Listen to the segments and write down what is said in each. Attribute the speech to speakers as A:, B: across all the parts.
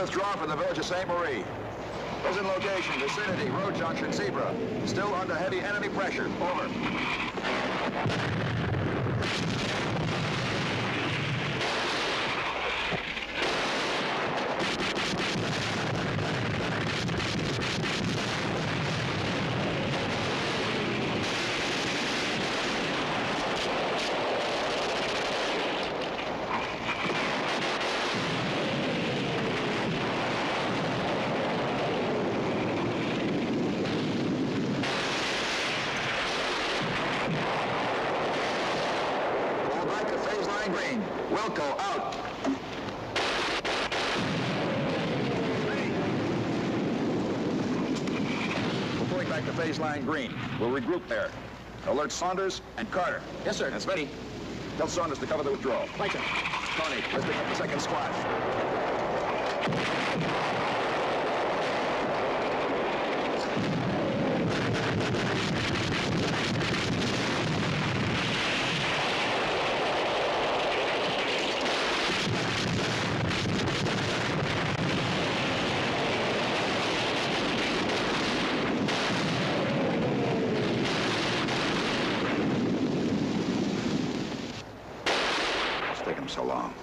A: withdrawn from the village of St. Marie. Present location, vicinity, road junction, Zebra. Still under heavy enemy pressure. Over. Green. Wilco, out. We're pulling back to phase line green. We'll regroup there. Alert Saunders and Carter.
B: Yes, sir.
A: That's ready. Tell Saunders to cover the withdrawal.
B: Right, sir.
A: Tony, let's pick up the second squad. So long.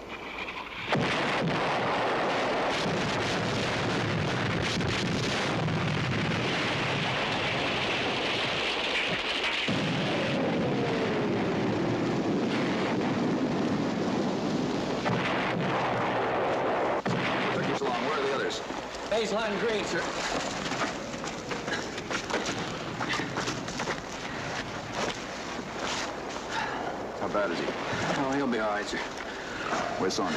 A: Took you so long. Where are the others?
B: Phase line green, sir.
A: How bad is he?
B: Oh, he'll be all right, sir.
A: Where's Saunders?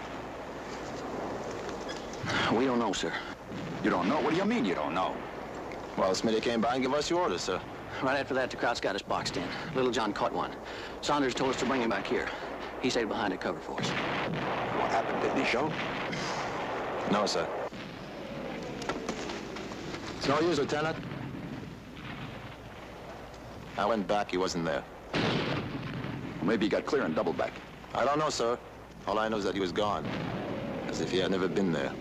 B: We don't know, sir.
A: You don't know? What do you mean you don't know?
C: Well, Smitty came by and gave us the orders, sir.
B: Right after that, the Krauts got us boxed in. Little John caught one. Saunders told us to bring him back here. He stayed behind to cover for us.
A: What happened? Didn't he show?
C: No, sir. It's no use, Lieutenant. I went back, he wasn't there.
A: Well, maybe he got clear and doubled back.
C: I don't know, sir. All I know is that he was gone. As if he had never been there.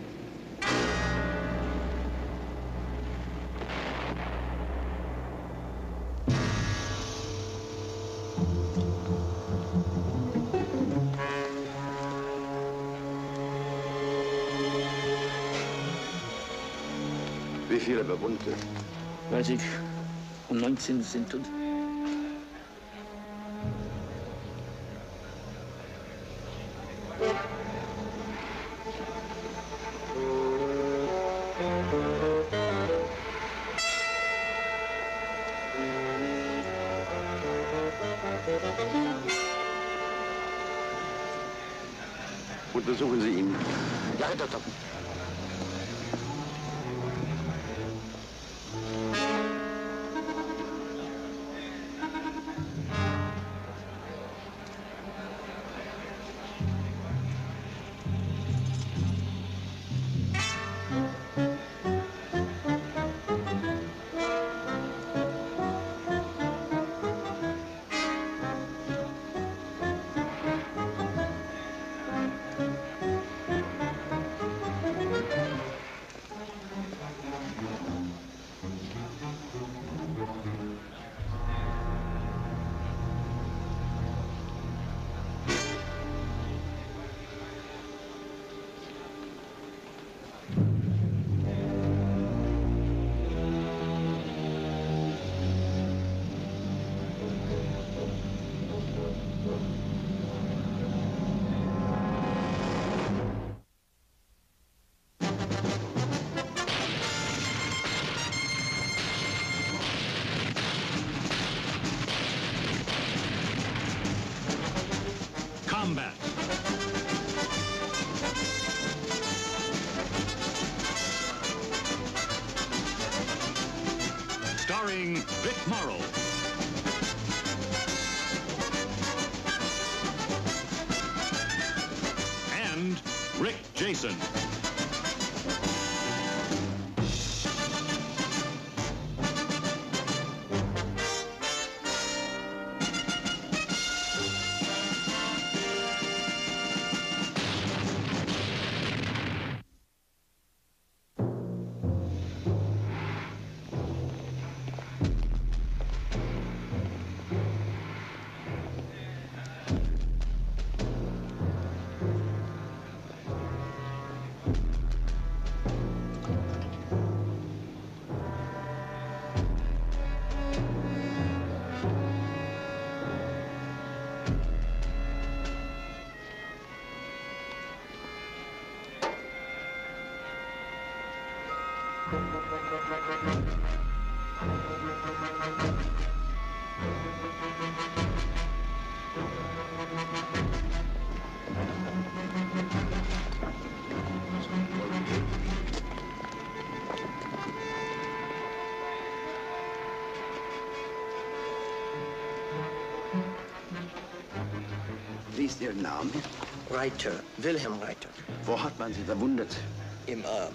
A: Wie viele Verwundete?
D: Weiß ich. Und 19 sind tot.
A: Untersuchen Sie ihn.
B: Ja, Herr Doktor.
E: Combat. Starring Vic Morrow. And Rick Jason.
F: Wie ist Ihr Name?
G: Reiter, Wilhelm Reiter.
F: Wo hat man Sie verwundet?
G: Im Arm.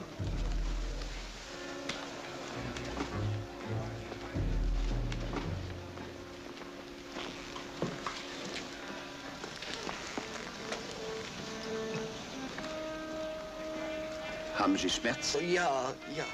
F: Haben Sie Schmerzen?
G: Ja, ja.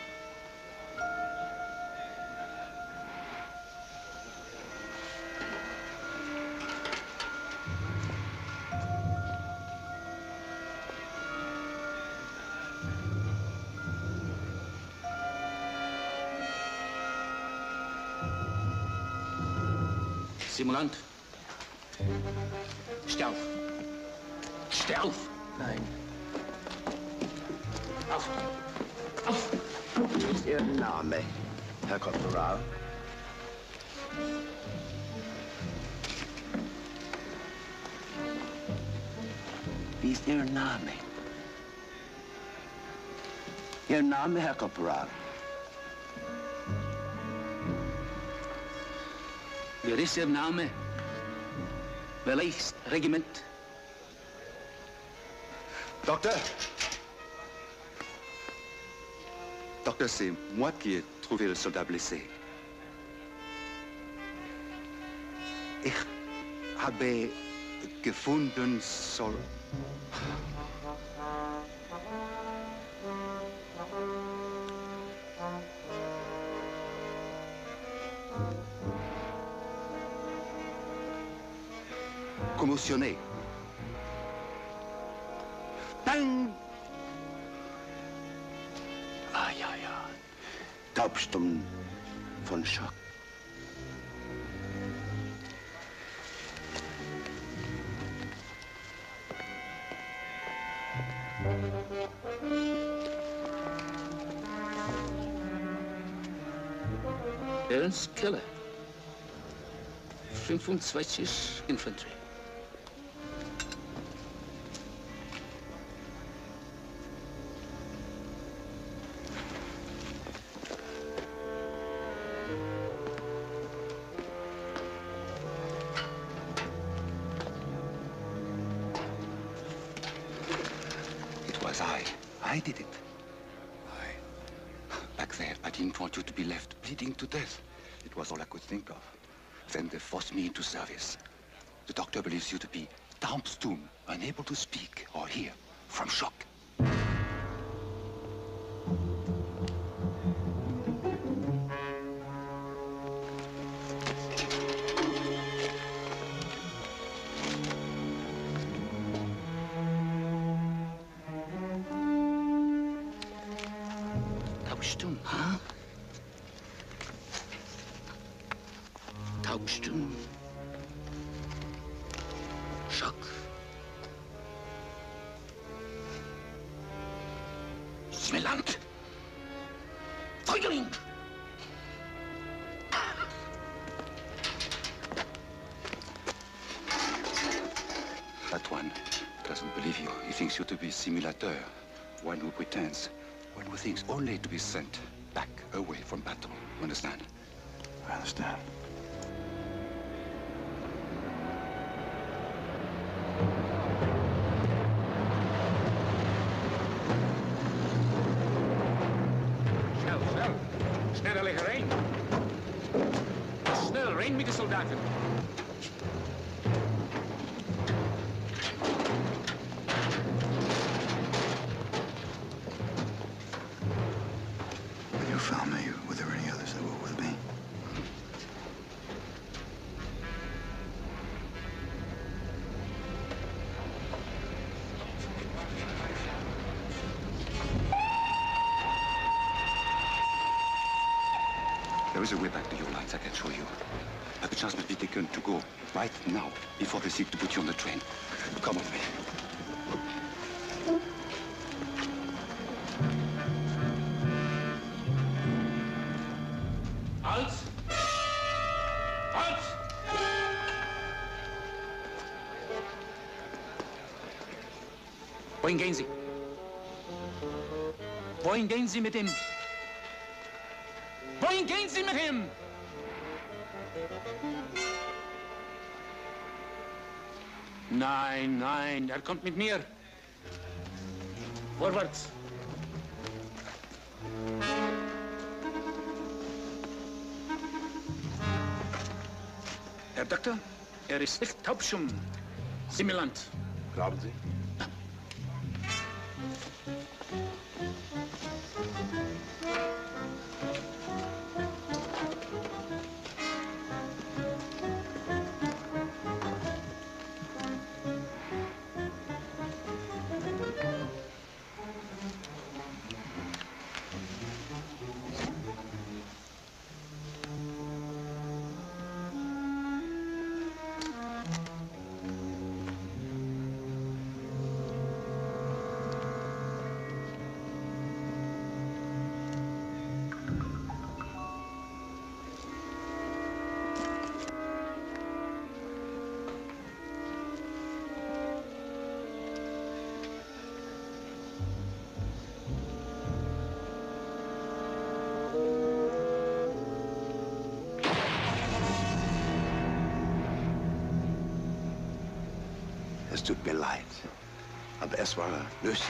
D: Simulant. Steh auf. Steh auf.
G: Nein.
D: Auf. Auf.
F: Wie ist Ihr Name, Herr Korporal? Wie ist Ihr Name? Ihr Name, Herr Korporal?
D: Wer ist Ihr Name? Welches Regiment?
H: Docteur! Docteur, c'est moi qui ai trouvé le soldat blessé. Ich habe gefunden commotionné. Bang!
F: Ah, ja, ja. Taubstumm von Schock.
D: Ernst Keller. 25 Infantry.
H: It was I. I did it. Back there, I didn't want you to be left bleeding to death. It was all I could think of. Then they forced me into service. The doctor believes you to be taubstumm, unable to speak or hear from shock.
D: Taubstumm, huh? Taubstumm. Schock. Simulant. Feigling.
H: That one doesn't believe you. He thinks you to be simulateur, one who pretends, one who thinks only to be sent back away from battle. You understand?
F: I understand.
I: Snel, snel. Sneller liggen heen. Snel, heen met de soldaten.
F: When you found me, were there any others that were with me?
H: There is a way back to your lines I can show you. But the chance must be taken to go right now, before they seek to put you on the train. Come with me.
I: Halt!
D: Wohin gehen Sie? Wohin gehen Sie mit ihm? Wohin gehen Sie mit ihm? Nein, nein, er kommt mit mir. Vorwärts. Herr Doktor, er ist nicht taubstumm. Simulant.
F: Glauben Sie? Es tut mir leid, aber es war nötig.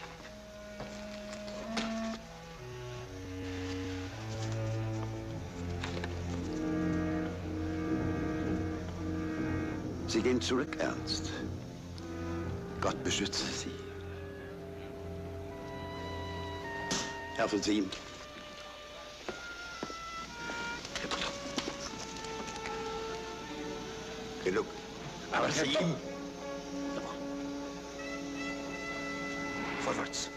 F: Sie gehen zurück, Ernst. Gott beschütze Sie. Herr von Sieben. Genug.
D: Aber Herr
F: Sie...
D: Vorwärts.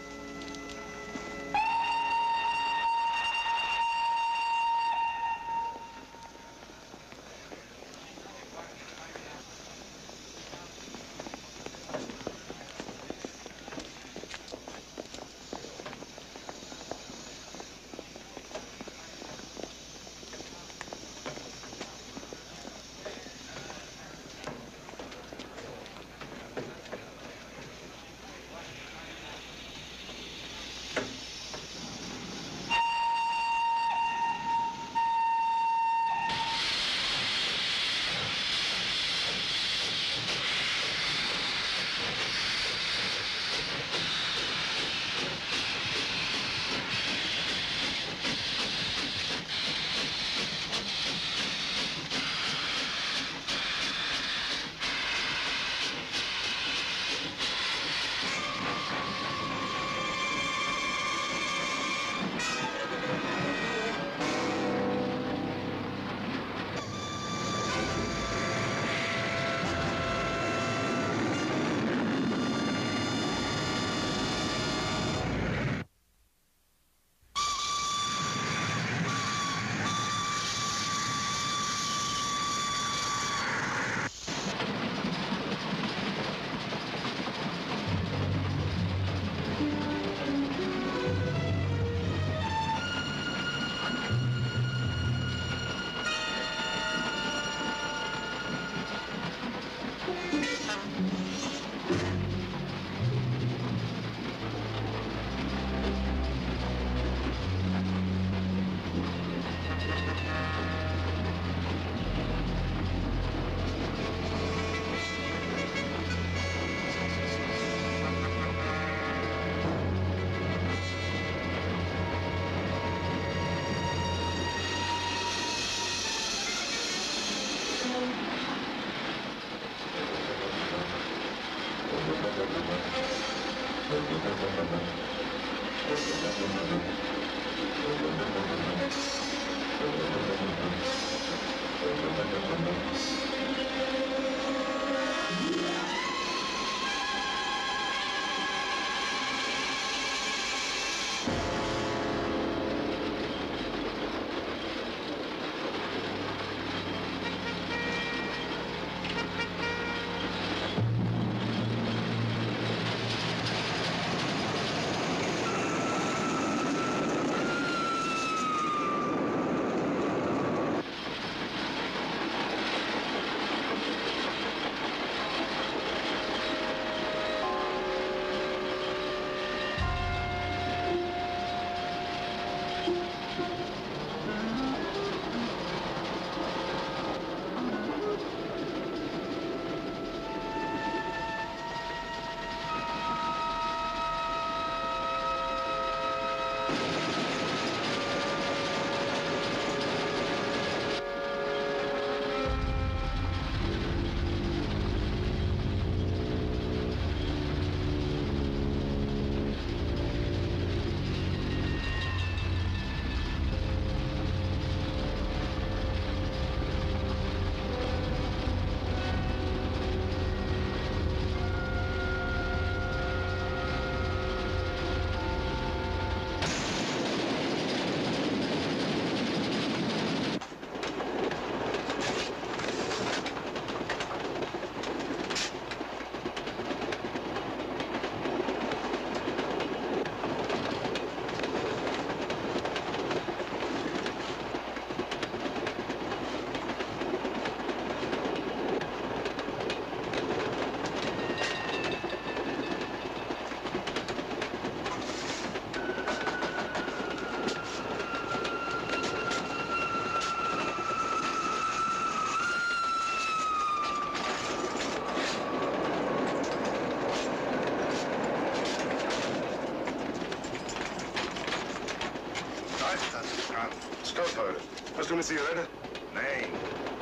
I: ¿Hast du eine Zigarette? Nein.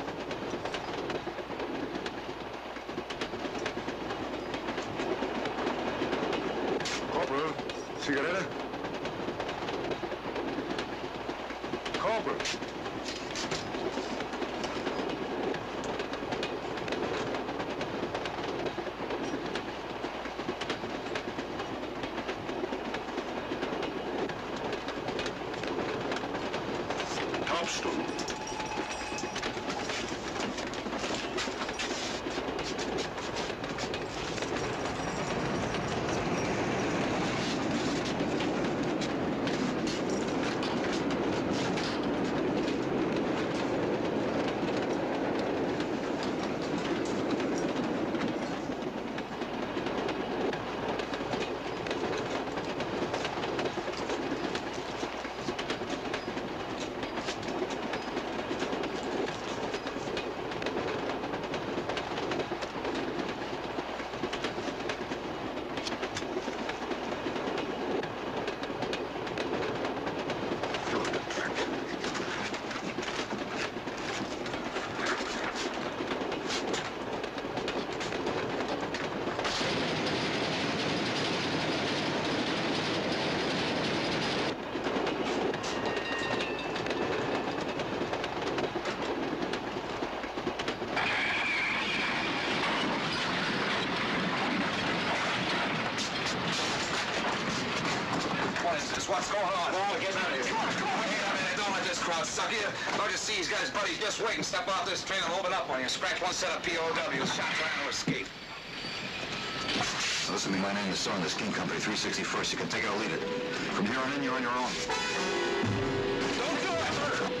I: Corporal, Zigarette? Corporal. Taubstumm.
A: What's going on? Oh, get out of here. Come on. Wait a minute. Don't let this crowd suck you. Don't you see he's got his buddies just waiting. Step off this train and open up on you. Scratch one set of POWs. Shot trying to escape.
F: Listen to me, my name is Son, the Skin Company, 361st. You can take it or leave it. From here on in, you're on your own.
A: Don't do it!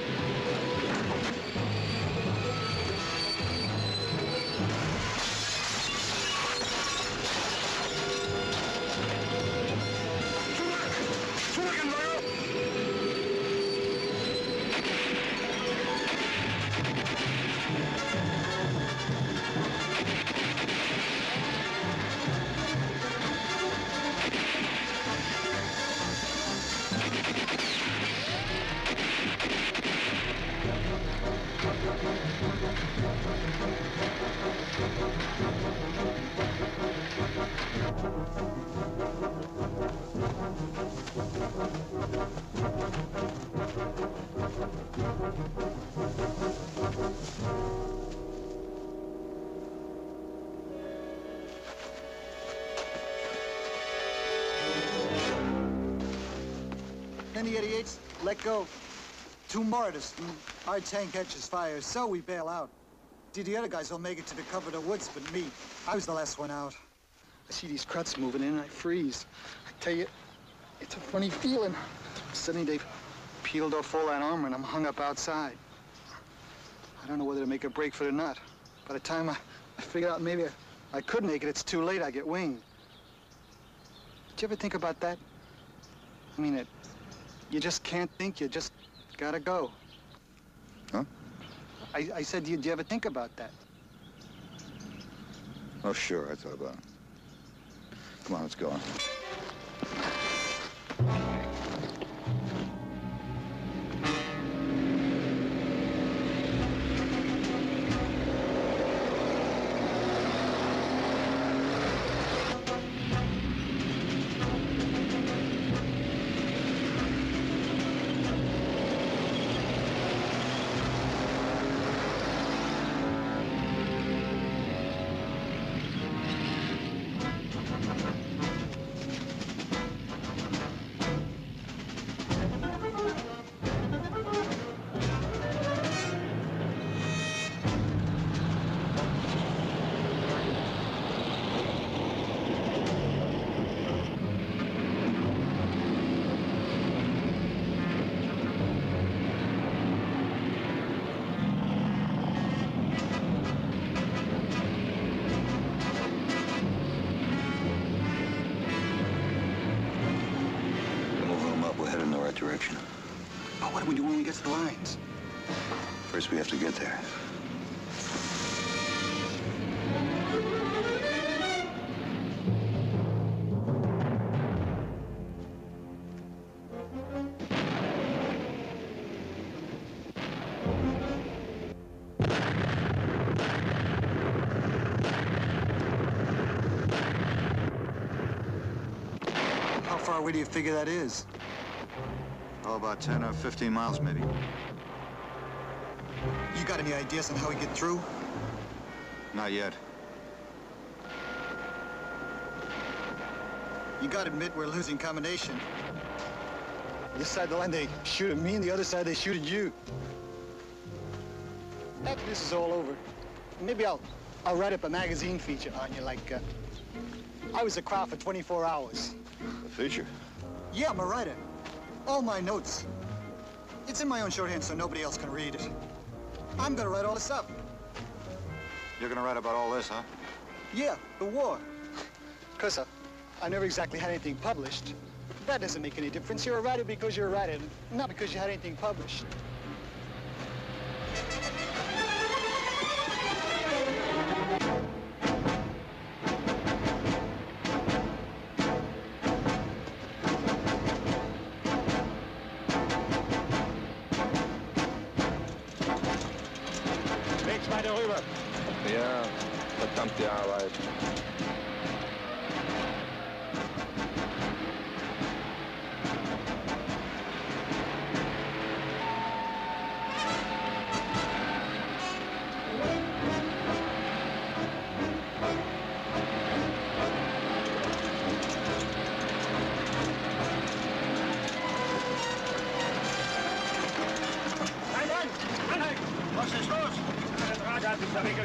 J: Any idiots? Let go. 2 mortars. Our tank catches fire, so we bail out. The other guys will make it to the cover of the woods, but me, I was the last one out. I see these Kruts moving in, I freeze. I tell you, it's a funny feeling. Suddenly they've peeled off all that armor and I'm hung up outside. I don't know whether to make a break for it or not. By the time I figure out maybe I could make it, it's too late, I get winged. Did you ever think about that? I mean, you just can't think, you just gotta go.
F: Huh?
J: I said, do you ever think about that?
F: Oh, sure, I thought about it. Come on, let's go. Direction.
J: But what do we do when we get to the lines?
F: First, we have to get there.
J: far away do you figure that is?
F: Oh, about 10 or 15 miles, maybe.
J: You got any ideas on how we get through?
F: Not yet.
J: You gotta admit we're losing combination. This side of the line, they shoot at me, and the other side, they shoot at you. After this is all over, maybe I'll write up a magazine feature on you, like, I was a crowd for 24 hours.
F: A feature?
J: Yeah, I'm a writer. All my notes. It's in my own shorthand, so nobody else can read it. I'm gonna write all this up.
F: You're gonna write about all this, huh?
J: Yeah, the war. Cause I never exactly had anything published. That doesn't make any difference. You're a writer because you're a writer, not because you had anything published.
I: Rechts weiter rüber.
C: Ja, verdammte Arbeit.
I: Was ist los? Der Draht hat sich verwickelt.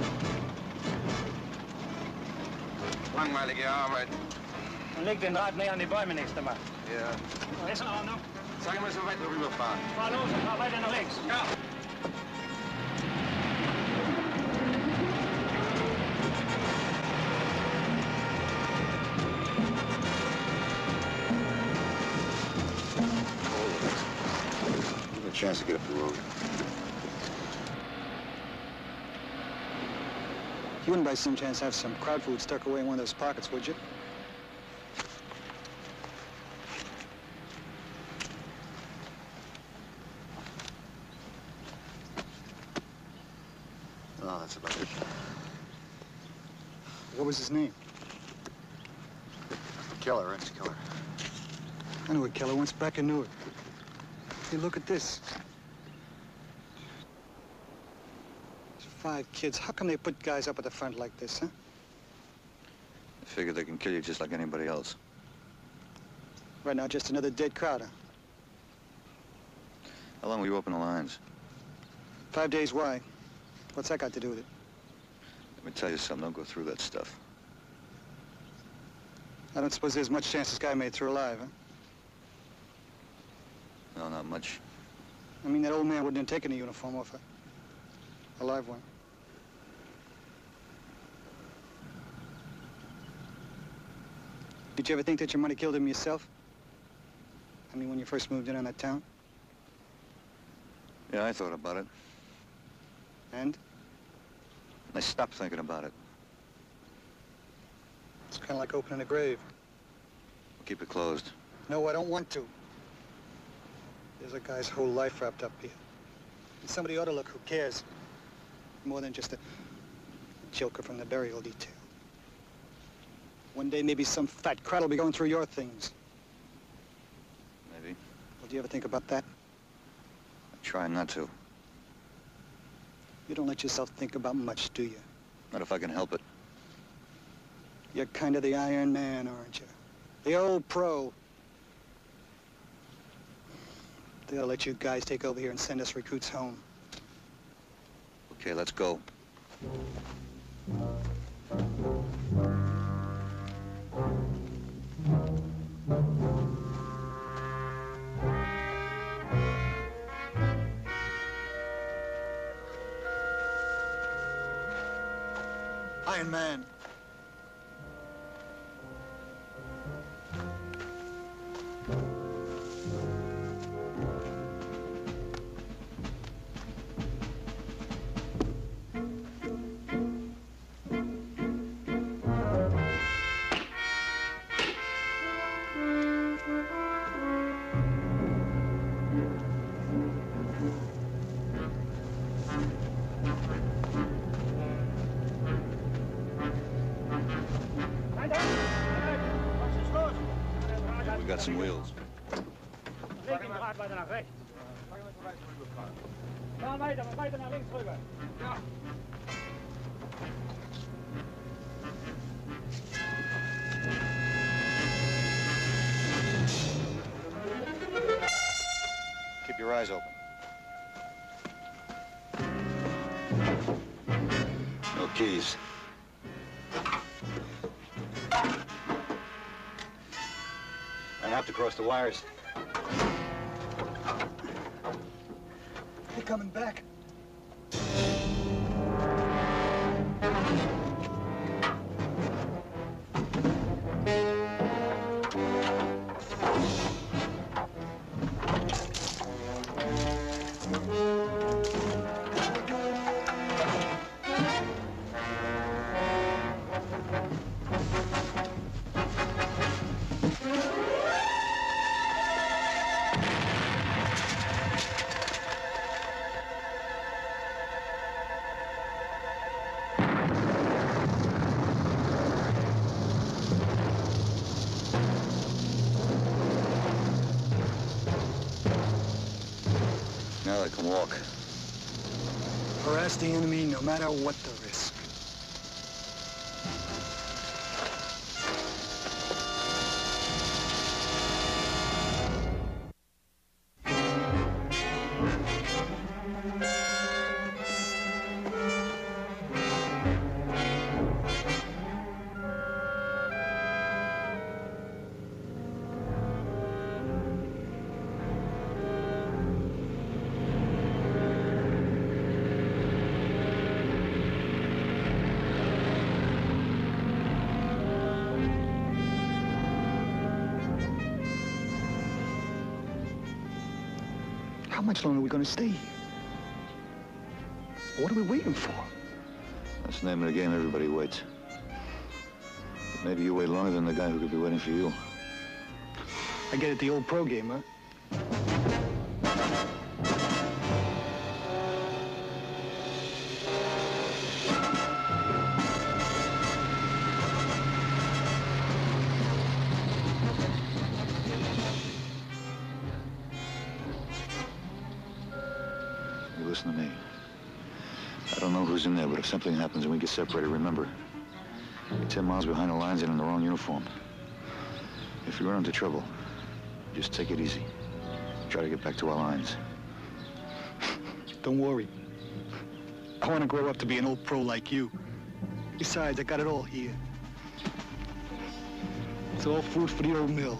A: Langweilige Arbeit.
I: Und leg den Draht näher an die Bäume nächstes Mal.
A: Ja.
I: Ist in Ordnung.
A: Sag ihm, dass wir weiter rüberfahren.
I: Fahr los und fahr weiter nach links. Ja.
F: Give me a chance to get up the road.
J: You wouldn't by some chance have some crowd food stuck away in one of those pockets, would you?
F: No, that's about it.
J: What was his name?
F: Keller, Ernst Keller.
J: I knew it, Keller. Once back, I knew it. Hey, look at this. 5 kids. How come they put guys up at the front like this, huh?
F: I figure they can kill you just like anybody else.
J: Right now, just another dead crowd, huh?
F: How long will you open the lines?
J: 5 days, why? What's that got to do with it?
F: Let me tell you something. Don't go through that stuff.
J: I don't suppose there's much chance this guy made it through alive, huh?
F: No, not much.
J: I mean, that old man wouldn't have taken a uniform off a live one. Did you ever think that you might have killed him yourself? I mean, when you first moved in on that town?
F: Yeah, I thought about it.
J: And?
F: I stopped thinking about it.
J: It's kind of like opening a grave.
F: We'll keep it closed.
J: No, I don't want to. There's a guy's whole life wrapped up here. And somebody ought to look who cares. More than just a joker from the burial detail. One day, maybe some fat crowd will be going through your things.
F: Maybe.
J: Well, do you ever think about that?
F: I try not to.
J: You don't let yourself think about much, do you?
F: Not if I can help it.
J: You're kind of the Iron Man, aren't you? The old pro. They'll let you guys take over here and send us recruits home.
F: Okay, let's go.
J: Iron Man.
F: got some wheels. Keep your eyes open. No keys. I have to cross the wires.
J: They're coming back.
F: Now they can walk.
J: Harass the enemy no matter what the risk. How much longer are we going to stay here? What are we waiting for?
F: That's the name of the game. Everybody waits. But maybe you wait longer than the guy who could be waiting for you.
J: I get it, the old pro game, huh?
F: You listen to me. I don't know who's in there, but if something happens and we get separated, remember, you're 10 miles behind the lines and in the wrong uniform. If you run into trouble, just take it easy. Try to get back to our lines.
J: Don't worry. I want to grow up to be an old pro like you. Besides, I got it all here. It's all food for the old mill.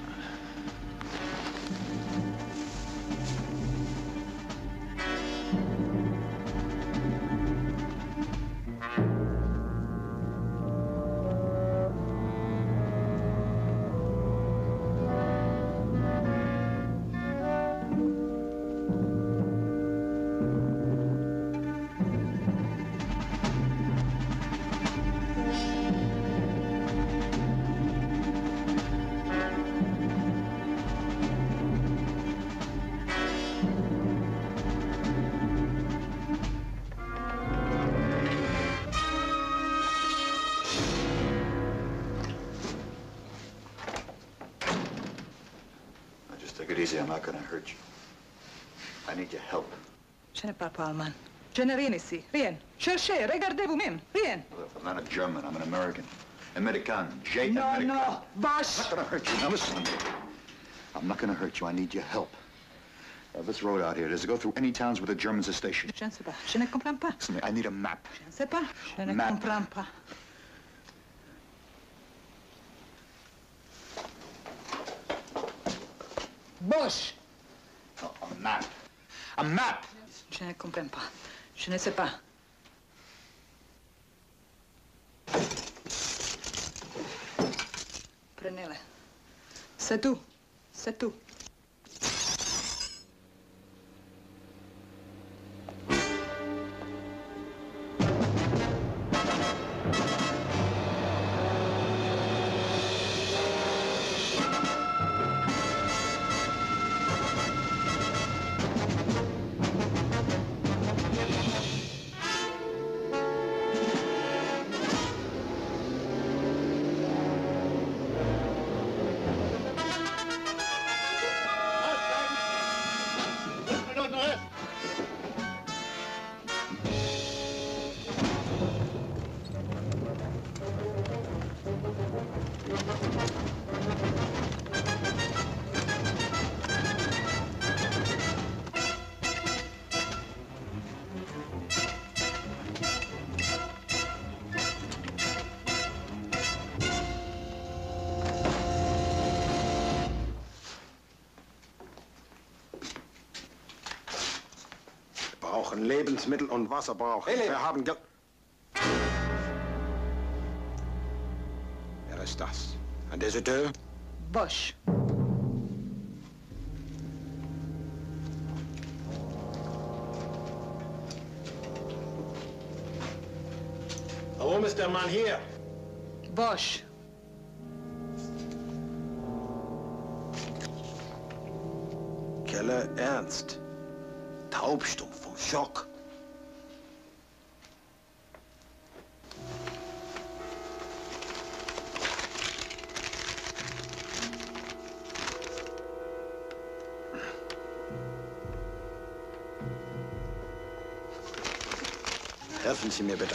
F: Take it easy, I'm not gonna hurt you. I need your help.
K: Ce n'est pas, Palman. Je n'ai rien ici. Rien. Cherchez, regardez vous-même. Rien.
F: Look, I'm not a German, I'm an American. American. J.
K: No,
F: American.
K: no. Vash.
F: I'm not gonna hurt you. Now listen to me. I'm not gonna hurt you. I need your help. This road out here, does it go through any towns where the Germans are stationed?
K: Je ne sais pas. Je ne comprends pas.
F: Listen to me, I need a map.
K: Je ne sais pas. Je ne
F: Map.
K: comprends pas. Bosch.
F: No, a map. A map!
K: Je ne comprends pas. Je ne sais pas. Prenez-le. C'est tout. C'est tout.
L: brauchen Lebensmittel und Wasser brauchen.
A: Hey,
L: wir haben Geld. Wer ist das? Ein Deserteur?
K: Bosch.
L: Warum ist der Mann hier?
K: Bosch.
L: Keller Ernst. Taubstumpf vom Schock. Helfen Sie mir bitte.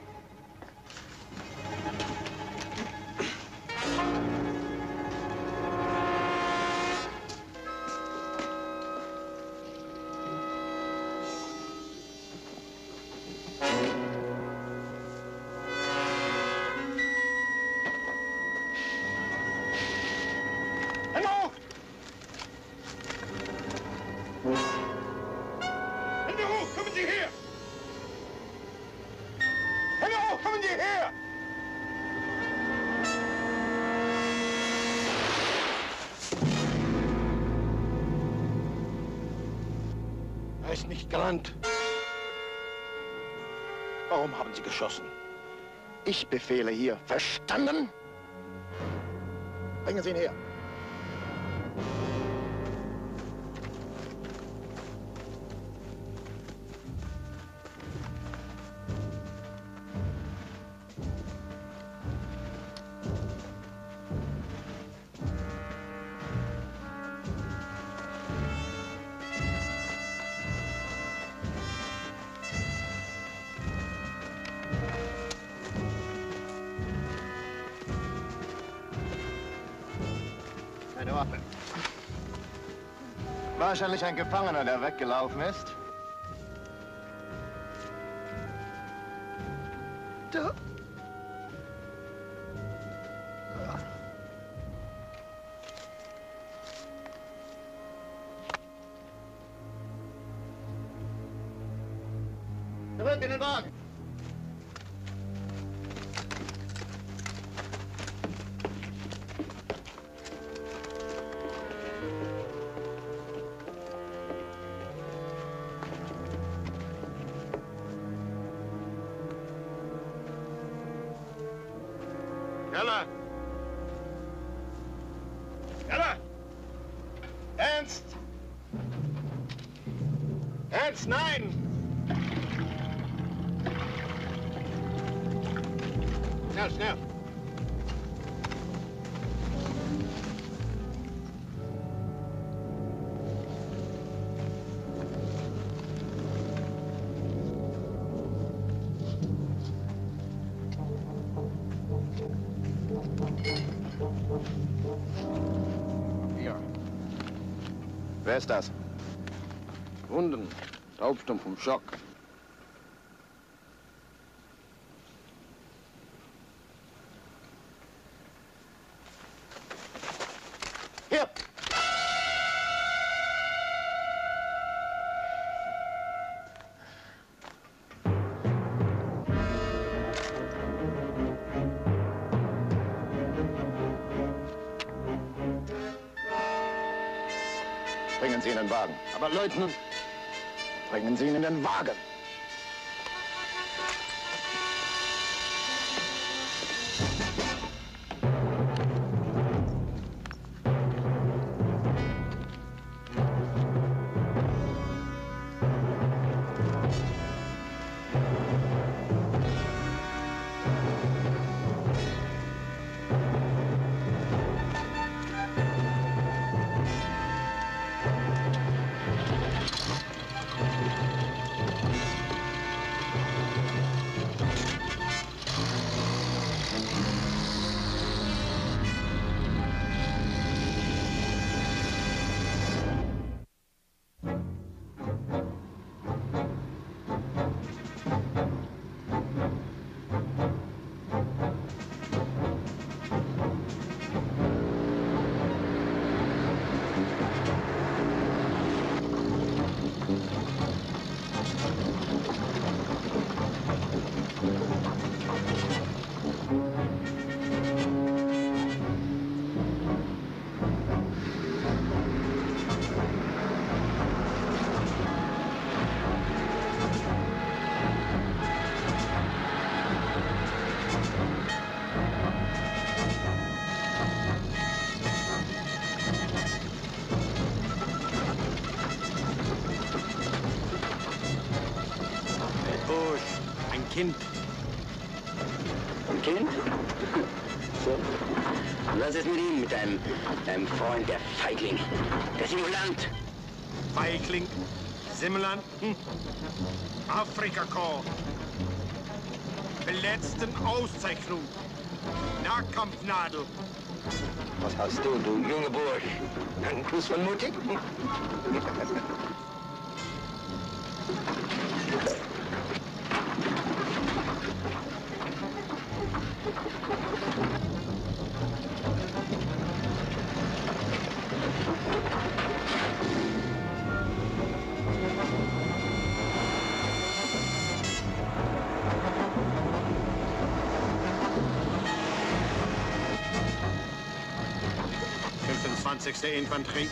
L: Er ist nicht gerannt. Warum haben Sie geschossen? Ich befehle hier. Verstanden? Bringen Sie ihn her.
M: Eine Waffe. Wahrscheinlich ein Gefangener, der weggelaufen ist. Du. Zurück in den Wagen.
L: Keller! Keller! Ernst! Ernst, nein! Schnell, schnell!
M: Hier. Wer ist das?
L: Wunden, taubstumpf vom Schock.
M: Hier! Bringen Sie ihn in den Wagen.
L: Aber Leutnant,
M: Bringen Sie ihn in den Wagen.
L: Busch. Ein Kind.
N: Ein Kind? So. Und was ist mit ihm, mit deinem Freund, der Feigling? Der Simulant.
L: Feigling? Simulant? Afrika-Korps. Letzten Auszeichnung. Nahkampfnadel.
N: Was hast du junge Bursch? Einen Kuss von Mutti?
L: Infanterie,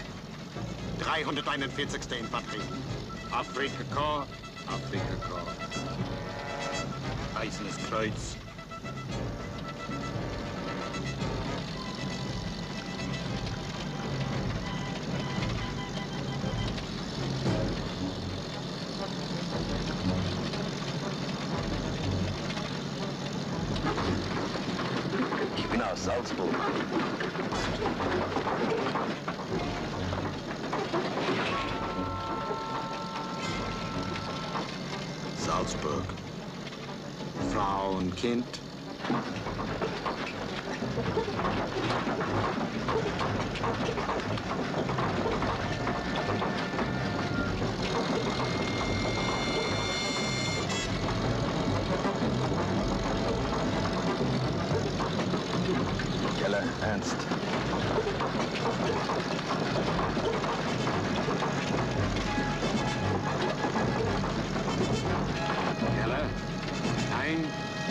L: 341. Infanterie. Afrika-Korps, Afrika-Korps. Eisernes Kreuz.
N: Ich bin aus Salzburg.
L: Salzburg. Frau und Kind.
M: Keller, Ernst.
L: Keller, nein.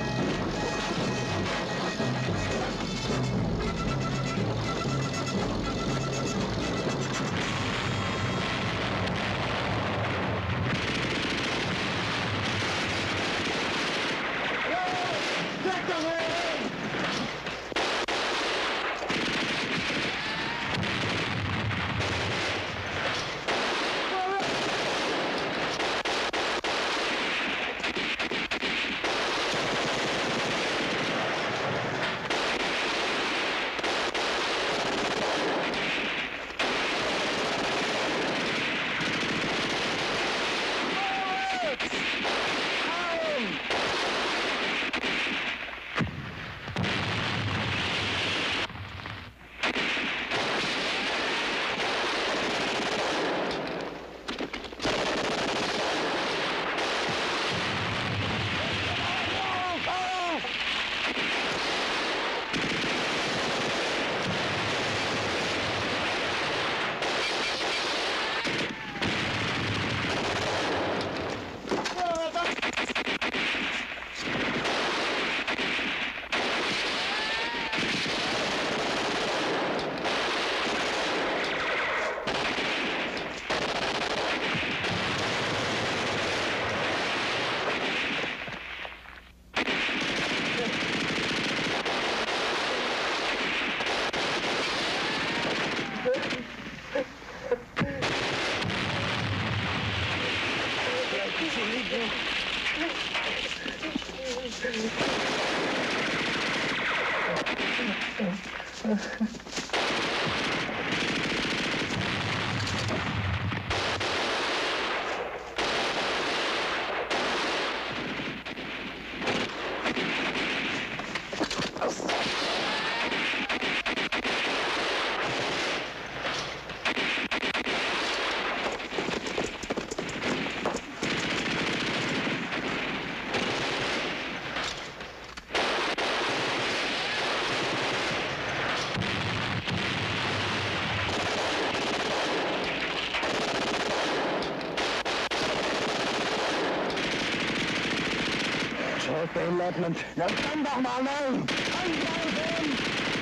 M: Den Leutnant. Ja, komm doch mal rein! Angreifen!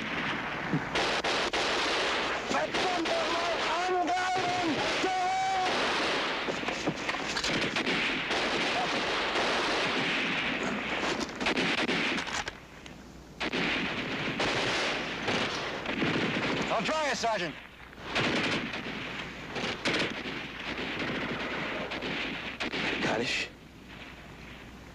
M: Verdammt doch mal angreifen!
J: Don't try it, Sergeant.
N: Kalisch.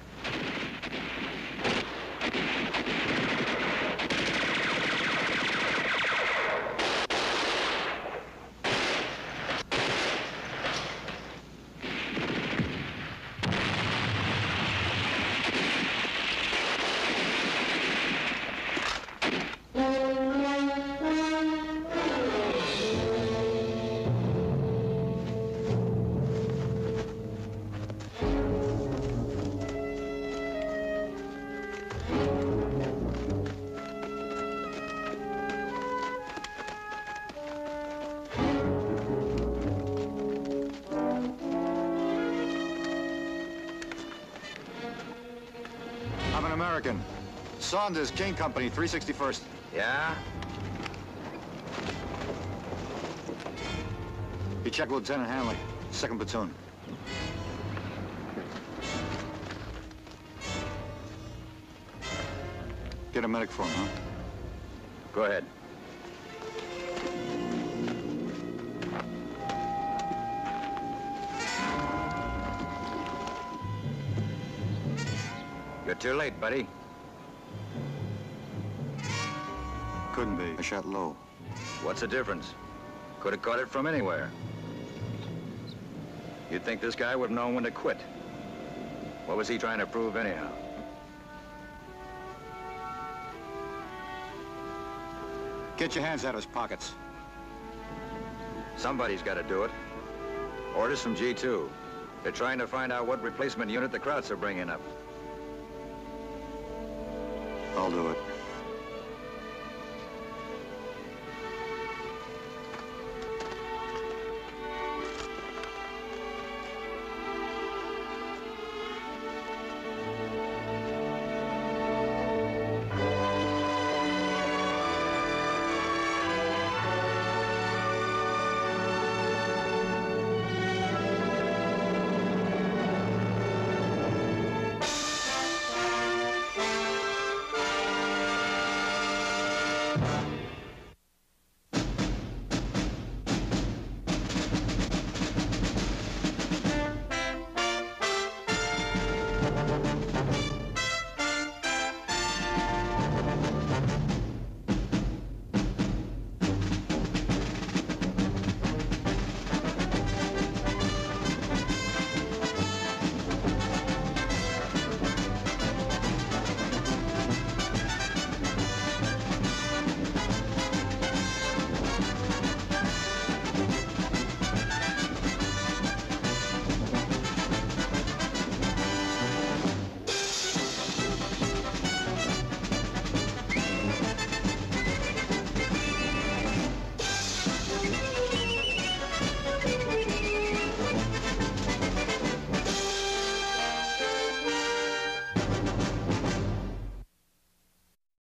F: American. Saunders, King Company, 361st.
C: Yeah?
F: You check Lieutenant Hanley, 2nd Platoon. Get a medic for him, huh?
C: Go ahead. You're too late, buddy.
F: Couldn't be. I shot low.
C: What's the difference? Could have caught it from anywhere. You'd think this guy would have known when to quit. What was he trying to prove anyhow?
F: Get your hands out of his pockets.
C: Somebody's got to do it. Orders from G2. They're trying to find out what replacement unit the Krauts are bringing up.
F: I'll do it.